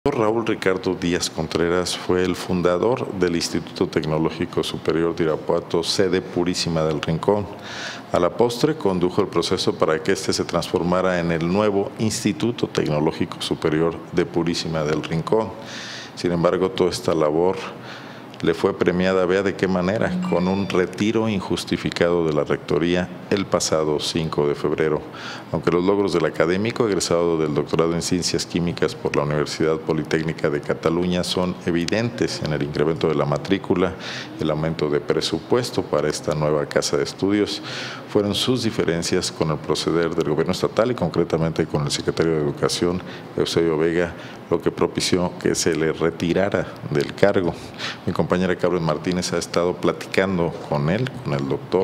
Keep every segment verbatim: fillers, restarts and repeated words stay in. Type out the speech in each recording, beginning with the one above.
Raúl Ricardo Díaz Contreras fue el fundador del Instituto Tecnológico Superior de Irapuato, sede Purísima del Rincón. A la postre condujo el proceso para que éste se transformara en el nuevo Instituto Tecnológico Superior de Purísima del Rincón. Sin embargo, toda esta labor le fue premiada, vea de qué manera, con un retiro injustificado de la rectoría el pasado cinco de febrero. Aunque los logros del académico egresado del doctorado en Ciencias Químicas por la Universidad Politécnica de Cataluña son evidentes en el incremento de la matrícula, el aumento de presupuesto para esta nueva casa de estudios, fueron sus diferencias con el proceder del gobierno estatal y concretamente con el secretario de Educación, Eusebio Vega, lo que propició que se le retirara del cargo. Mi compañera Carmen Martínez ha estado platicando con él, con el doctor,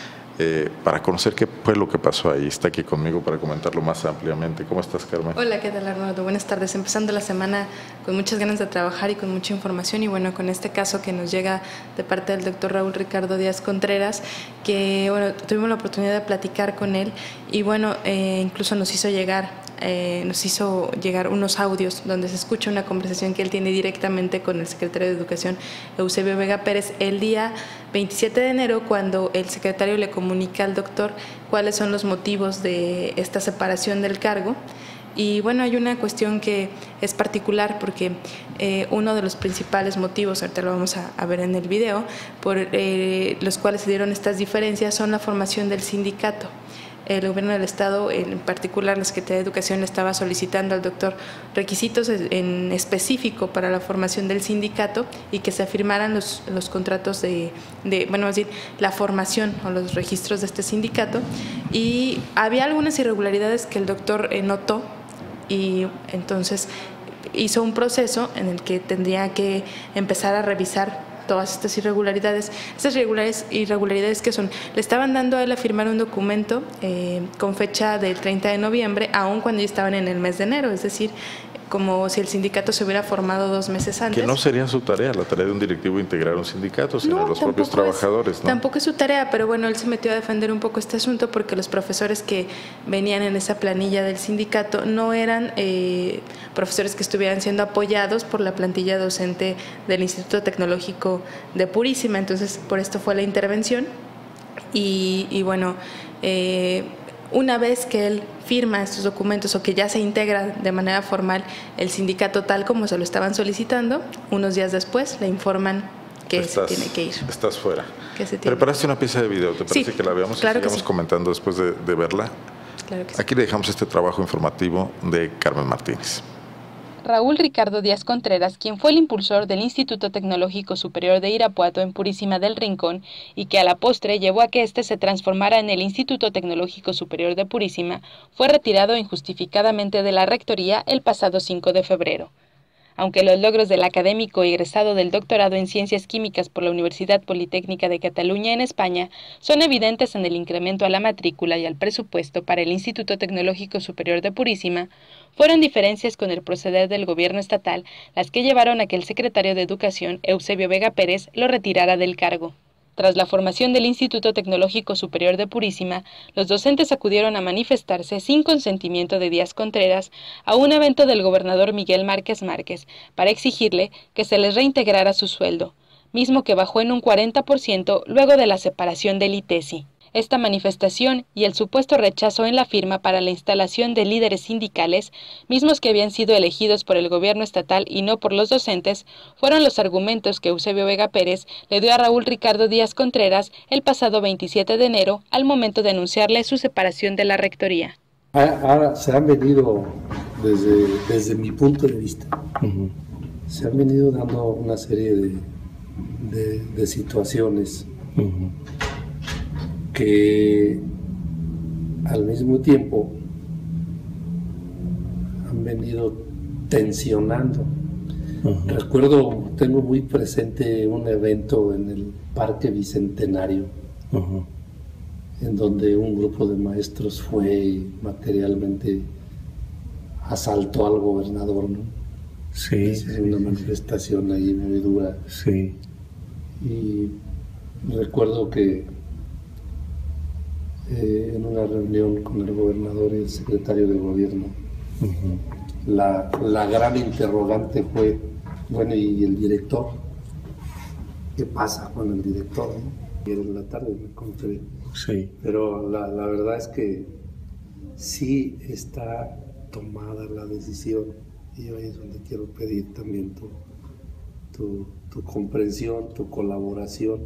eh, para conocer qué fue lo que pasó ahí. Está aquí conmigo para comentarlo más ampliamente. ¿Cómo estás, Carmen? Hola, ¿qué tal, Arnoldo? Buenas tardes. Empezando la semana con muchas ganas de trabajar y con mucha información. Y bueno, con este caso que nos llega de parte del doctor Raúl Ricardo Díaz Contreras, que bueno, tuvimos la oportunidad de platicar con él y bueno, eh, incluso nos hizo llegar Eh, nos hizo llegar unos audios donde se escucha una conversación que él tiene directamente con el secretario de Educación, Eusebio Vega Pérez, el día veintisiete de enero, cuando el secretario le comunica al doctor cuáles son los motivos de esta separación del cargo. Y bueno, hay una cuestión que es particular porque eh, uno de los principales motivos, ahorita lo vamos a, a ver en el video, por eh, los cuales se dieron estas diferencias son la formación del sindicato. El gobierno del Estado, en particular la Secretaría de Educación, le estaba solicitando al doctor requisitos en específico para la formación del sindicato y que se firmaran los, los contratos de, de, bueno, es decir, la formación o los registros de este sindicato. Y había algunas irregularidades que el doctor eh, notó y entonces hizo un proceso en el que tendría que empezar a revisar todas estas irregularidades. Estas irregularidades, irregularidades que son, le estaban dando a él a firmar un documento eh, con fecha del treinta de noviembre, aun cuando ya estaban en el mes de enero, es decir, como si el sindicato se hubiera formado dos meses antes. Que no sería su tarea, la tarea de un directivo integrar un sindicato, sino no, los propios trabajadores, es, ¿no? Tampoco es su tarea, pero bueno, él se metió a defender un poco este asunto porque los profesores que venían en esa planilla del sindicato no eran eh, profesores que estuvieran siendo apoyados por la plantilla docente del Instituto Tecnológico de Purísima, entonces por esto fue la intervención y, y bueno, eh, una vez que él firma estos documentos o que ya se integra de manera formal el sindicato tal como se lo estaban solicitando, unos días después le informan que estás, se tiene que ir. Estás fuera. Que se tiene. Preparaste una pieza de video, ¿te parece sí, que la veamos claro y sigamos sí. comentando después de, de verla? Claro que sí. Aquí le dejamos este trabajo informativo de Carmen Martínez. Raúl Ricardo Díaz Contreras, quien fue el impulsor del Instituto Tecnológico Superior de Irapuato en Purísima del Rincón y que a la postre llevó a que éste se transformara en el Instituto Tecnológico Superior de Purísima, fue retirado injustificadamente de la rectoría el pasado cinco de febrero. Aunque los logros del académico egresado del doctorado en Ciencias Químicas por la Universidad Politécnica de Cataluña en España son evidentes en el incremento a la matrícula y al presupuesto para el Instituto Tecnológico Superior de Purísima, fueron diferencias con el proceder del gobierno estatal las que llevaron a que el secretario de Educación, Eusebio Vega Pérez, lo retirara del cargo. Tras la formación del Instituto Tecnológico Superior de Purísima, los docentes acudieron a manifestarse sin consentimiento de Díaz Contreras a un evento del gobernador Miguel Márquez Márquez para exigirle que se les reintegrara su sueldo, mismo que bajó en un cuarenta por ciento luego de la separación del ITESI. Esta manifestación y el supuesto rechazo en la firma para la instalación de líderes sindicales, mismos que habían sido elegidos por el gobierno estatal y no por los docentes, fueron los argumentos que Eusebio Vega Pérez le dio a Raúl Ricardo Díaz Contreras el pasado veintisiete de enero al momento de anunciarle su separación de la rectoría. Ahora se han venido, desde, desde mi punto de vista, uh-huh. se han venido dando una serie de, de, de situaciones uh-huh. que al mismo tiempo han venido tensionando. Uh-huh. Recuerdo, tengo muy presente un evento en el Parque Bicentenario, uh-huh. en donde un grupo de maestros fue y materialmente asaltó al gobernador, ¿no? Sí. Es una manifestación ahí muy dura. Sí. Y recuerdo que eh, en una reunión con el gobernador y el secretario de gobierno, uh-huh. la, la gran interrogante fue, bueno, ¿y el director? ¿Qué pasa con el director? ¿No? Y en la tarde me encontré. Sí. Pero la, la verdad es que sí está tomada la decisión, y ahí es donde quiero pedir también tu, tu, tu comprensión, tu colaboración.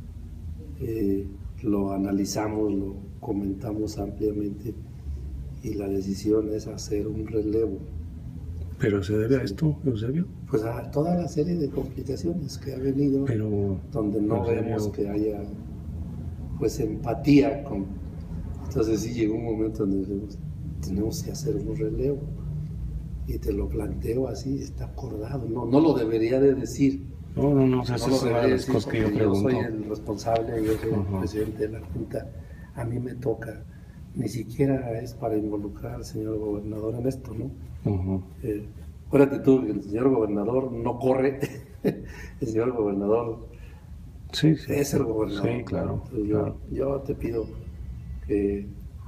Eh, lo analizamos, lo comentamos ampliamente y la decisión es hacer un relevo. ¿Pero se debe a esto, Eusebio? Pues a toda la serie de complicaciones que ha venido, Pero, donde no Eusebio, vemos que haya pues empatía con... Entonces sí llegó un momento donde dijimos, tenemos que hacer un relevo, y te lo planteo así, está acordado, no, no lo debería de decir. No, no, no, o sea, no esa es una de las cosas que yo pregunto. Yo soy el responsable, yo soy uh-huh. el presidente de la Junta, a mí me toca, ni siquiera es para involucrar al señor gobernador en esto, ¿no? Uh-huh. Eh, acuérdate tú que el señor gobernador no corre, el señor gobernador sí, sí, es el gobernador. Sí, claro. Entonces, claro. Yo, yo te pido que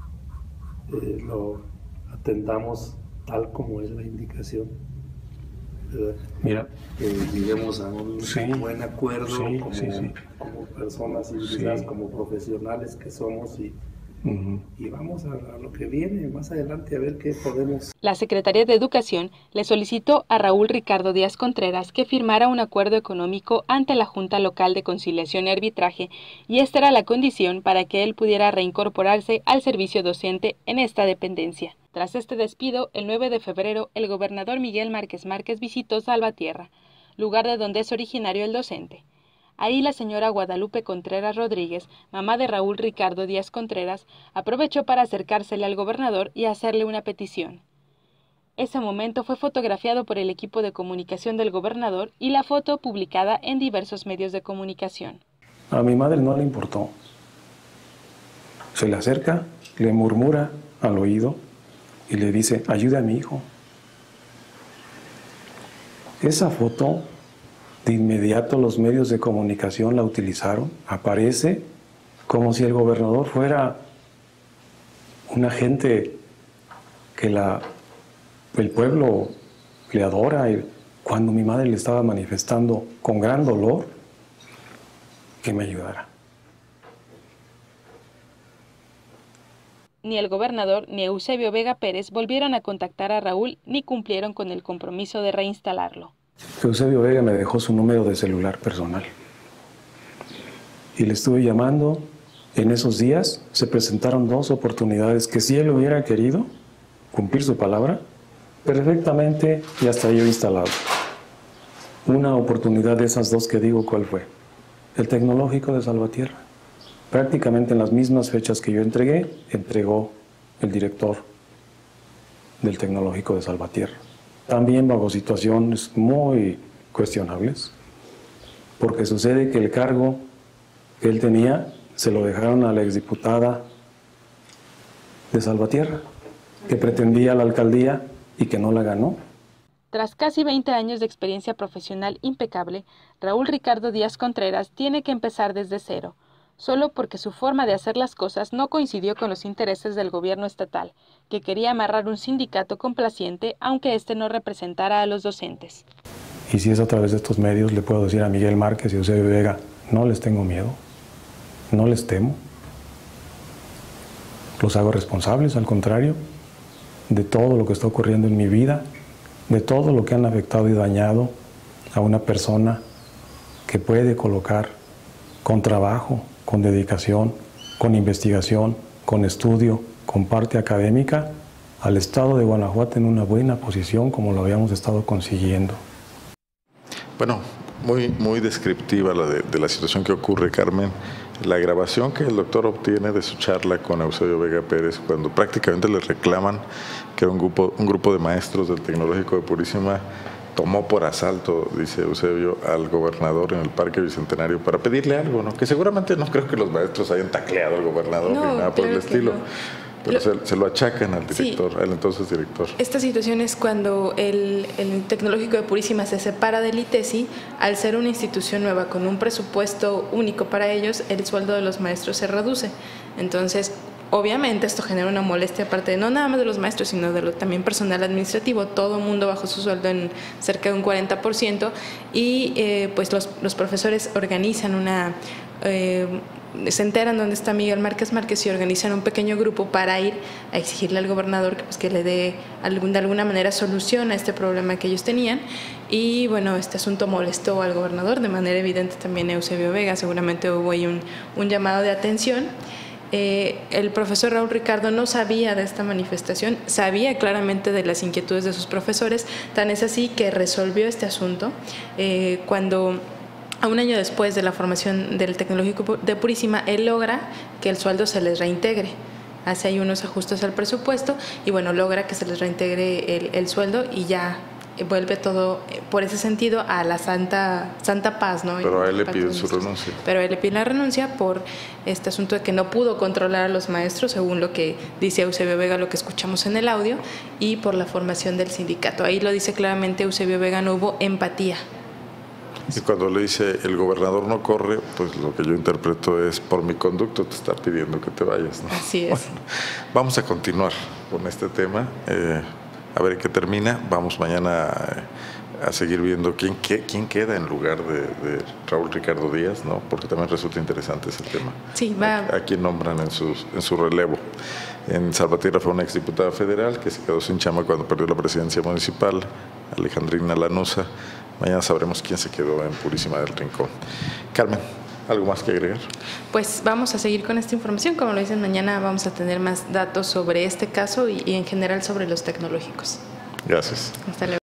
eh, lo atendamos tal como es la indicación, ¿verdad? Mira, que lleguemos a un sí, buen acuerdo sí, como, sí, sí. como personas civilizadas, Sí. como profesionales que somos, y, uh-huh. y vamos a, a lo que viene más adelante a ver qué podemos. La Secretaría de Educación le solicitó a Raúl Ricardo Díaz Contreras que firmara un acuerdo económico ante la Junta Local de Conciliación y Arbitraje, y esta era la condición para que él pudiera reincorporarse al servicio docente en esta dependencia. Tras este despido, el nueve de febrero, el gobernador Miguel Márquez Márquez visitó Salvatierra, lugar de donde es originario el docente. Ahí la señora Guadalupe Contreras Rodríguez, mamá de Raúl Ricardo Díaz Contreras, aprovechó para acercársele al gobernador y hacerle una petición. Ese momento fue fotografiado por el equipo de comunicación del gobernador y la foto publicada en diversos medios de comunicación. A mi madre no le importó. Se le acerca, le murmura al oído y le dice, ayuda a mi hijo. Esa foto, de inmediato los medios de comunicación la utilizaron. Aparece como si el gobernador fuera un agente que la, el pueblo le adora, y cuando mi madre le estaba manifestando con gran dolor que me ayudara. Ni el gobernador ni Eusebio Vega Pérez volvieron a contactar a Raúl ni cumplieron con el compromiso de reinstalarlo. Eusebio Vega me dejó su número de celular personal y le estuve llamando. En esos días se presentaron dos oportunidades que, si él hubiera querido cumplir su palabra, perfectamente ya estaría instalado. Una oportunidad de esas dos que digo, ¿cuál fue? El Tecnológico de Salvatierra. Prácticamente en las mismas fechas que yo entregué, entregó el director del Tecnológico de Salvatierra. También bajo situaciones muy cuestionables, porque sucede que el cargo que él tenía se lo dejaron a la exdiputada de Salvatierra, que pretendía la alcaldía y que no la ganó. Tras casi veinte años de experiencia profesional impecable, Raúl Ricardo Díaz Contreras tiene que empezar desde cero, solo porque su forma de hacer las cosas no coincidió con los intereses del gobierno estatal, que quería amarrar un sindicato complaciente aunque éste no representara a los docentes. Y si es a través de estos medios, le puedo decir a Miguel Márquez y a Eusebio Vega, no les tengo miedo, no les temo. Los hago responsables, al contrario, de todo lo que está ocurriendo en mi vida, de todo lo que han afectado y dañado a una persona que puede colocar con trabajo, con dedicación, con investigación, con estudio, con parte académica, al estado de Guanajuato en una buena posición como lo habíamos estado consiguiendo. Bueno, muy, muy descriptiva la de, de la situación que ocurre, Carmen. La grabación que el doctor obtiene de su charla con Eusebio Vega Pérez, cuando prácticamente le reclaman que un grupo, un grupo de maestros del Tecnológico de Purísima tomó por asalto, dice Eusebio, al gobernador en el Parque Bicentenario para pedirle algo, ¿no? Que seguramente no creo que los maestros hayan tacleado al gobernador no, ni nada por el estilo. No. Pero lo, se, se lo achacan al director, sí, al entonces director. Esta situación es cuando el, el Tecnológico de Purísima se separa del ITESI. Al ser una institución nueva con un presupuesto único para ellos, el sueldo de los maestros se reduce. Entonces, obviamente esto genera una molestia aparte de no nada más de los maestros, sino de lo también personal administrativo. Todo el mundo bajó su sueldo en cerca de un cuarenta por ciento y eh, pues los, los profesores organizan una... Eh, se enteran dónde está Miguel Márquez Márquez y organizan un pequeño grupo para ir a exigirle al gobernador que, pues, que le dé algún, de alguna manera solución a este problema que ellos tenían. Y bueno, este asunto molestó al gobernador, de manera evidente también a Eusebio Vega, seguramente hubo ahí un, un llamado de atención. Eh, el profesor Raúl Ricardo no sabía de esta manifestación, sabía claramente de las inquietudes de sus profesores, tan es así que resolvió este asunto eh, cuando... A un año después de la formación del Tecnológico de Purísima, él logra que el sueldo se les reintegre. Hace ahí unos ajustes al presupuesto y bueno, logra que se les reintegre el, el sueldo y ya vuelve todo, por ese sentido, a la santa, santa paz, ¿no? Pero a él le piden su renuncia. Pero a él le piden la renuncia por este asunto de que no pudo controlar a los maestros, según lo que dice Eusebio Vega, lo que escuchamos en el audio, y por la formación del sindicato. Ahí lo dice claramente Eusebio Vega, no hubo empatía. Y cuando le dice el gobernador no corre, pues lo que yo interpreto es por mi conducto te está pidiendo que te vayas, ¿no? Así es. Bueno, vamos a continuar con este tema, eh, a ver qué termina. Vamos mañana a, a seguir viendo quién, qué, quién queda en lugar de, de Raúl Ricardo Díaz, ¿no? Porque también resulta interesante ese tema. Sí, va. A, a quién nombran en, sus, en su relevo. En Salvatierra fue una exdiputada federal que se quedó sin chama cuando perdió la presidencia municipal, Alejandrina Lanuza. Mañana sabremos quién se quedó en Purísima del Rincón. Carmen, ¿algo más que agregar? Pues vamos a seguir con esta información. Como lo dicen, mañana vamos a tener más datos sobre este caso y, y en general sobre los tecnológicos. Gracias. Hasta luego.